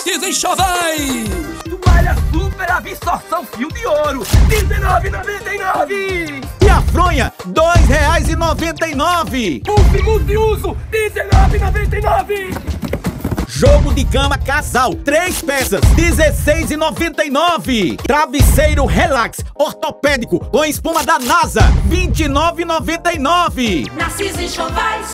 Narciso Enxovais. Toalha super absorção fio de ouro, R$19,99. E a fronha, R$2,99. Puff multiuso, R$19,99. Jogo de cama casal, 3 peças, R$16,99. Travesseiro relax, ortopédico com espuma da NASA, R$29,99. Narciso Enxovais.